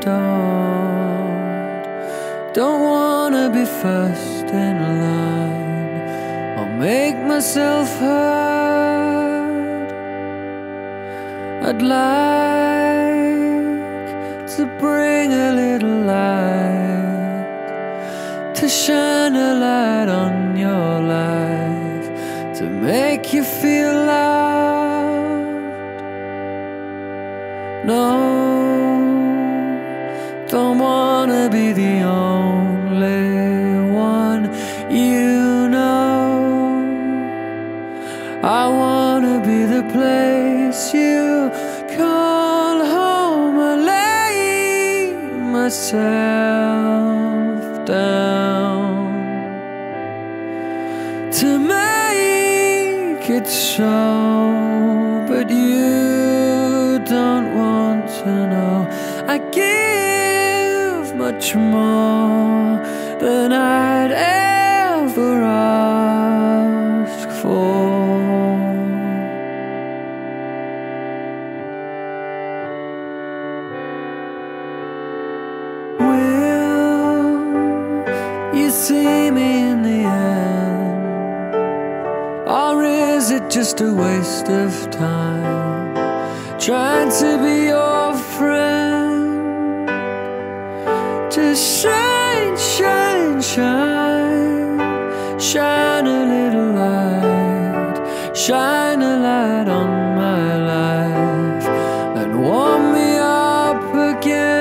don't. Don't wanna be first in line or make myself heard. I'd like to bring a little light, to shine a light on your life, to make you feel loved. No, don't wanna be the only one you know. I wanna be the place you call home. I lay myself down to make it so, but you don't want to know. I give much more than I'd ever ask for. Will you see me in the end, or is it just a waste of time trying to be your friend? Just shine, shine, shine, shine a little light, shine a light on my life and warm me up again.